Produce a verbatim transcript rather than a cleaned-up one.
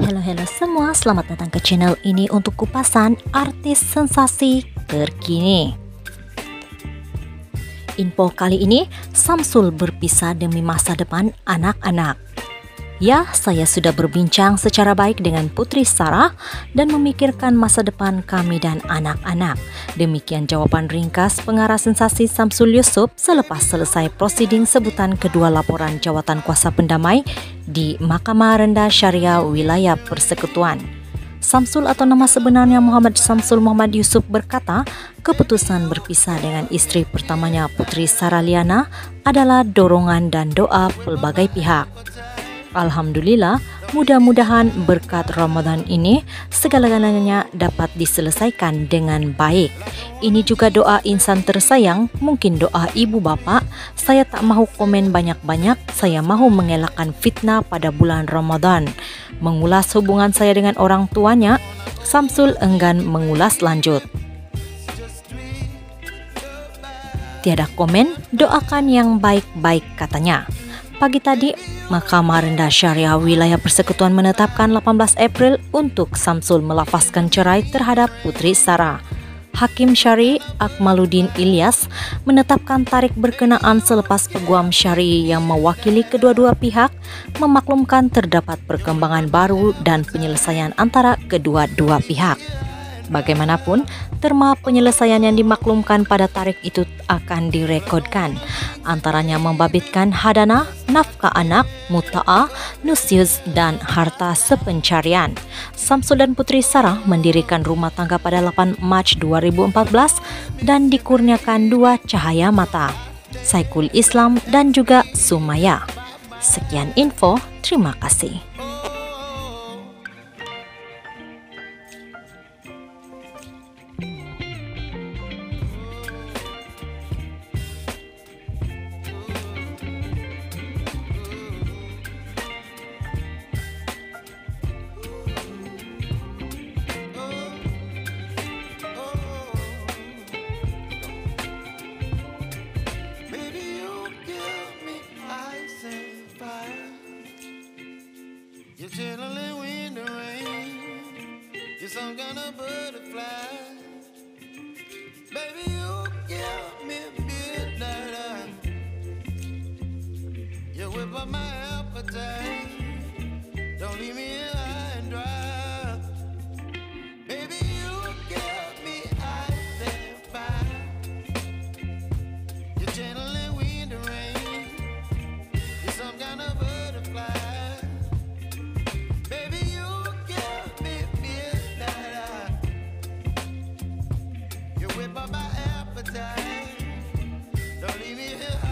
Halo halo semua, selamat datang ke channel ini untuk kupasan artis sensasi terkini. Info kali ini, Samsul berpisah demi masa depan anak-anak. Ya, saya sudah berbincang secara baik dengan Putri Sarah dan memikirkan masa depan kami dan anak-anak. Demikian jawaban ringkas pengarah sensasi Samsul Yusuf selepas selesai prosiding sebutan kedua laporan jawatan kuasa pendamai di Mahkamah Rendah Syariah Wilayah Persekutuan. Samsul atau nama sebenarnya Muhammad Samsul Muhammad Yusuf berkata, keputusan berpisah dengan istri pertamanya Putri Sarah Liana adalah dorongan dan doa pelbagai pihak. Alhamdulillah, mudah-mudahan berkat Ramadan ini segala-galanya dapat diselesaikan dengan baik. Ini juga doa insan tersayang, mungkin doa ibu bapak. Saya tak mahu komen banyak-banyak, saya mahu mengelakkan fitnah pada bulan Ramadan. Mengulas hubungan saya dengan orang tuanya, Samsul enggan mengulas lanjut. Tiada komen, doakan yang baik-baik katanya. Pagi tadi, Mahkamah Rendah Syariah Wilayah Persekutuan menetapkan delapan belas April untuk Samsul melafazkan cerai terhadap Putri Sarah. Hakim Syari Akmaluddin Ilyas menetapkan tarikh berkenaan selepas peguam syari yang mewakili kedua-dua pihak memaklumkan terdapat perkembangan baru dan penyelesaian antara kedua-dua pihak. Bagaimanapun, terma penyelesaian yang dimaklumkan pada tarikh itu akan direkodkan, antaranya membabitkan hadana, nafkah anak, muta'ah, nusyuz, dan harta sepencarian. Samsul dan Putri Sarah mendirikan rumah tangga pada delapan Mac dua ribu empat belas dan dikurniakan dua cahaya mata, Saiful Islam dan juga Sumaya. Sekian info, terima kasih. You're chilling in the rain. You're some kind of butterfly. Baby, you give me midnight. You whip up my appetite. Don't leave me here high and dry. Baby, you give me ice and fire. You're chilling in the rain. You're some kind of butterfly. Whip up my appetite. Don't leave me here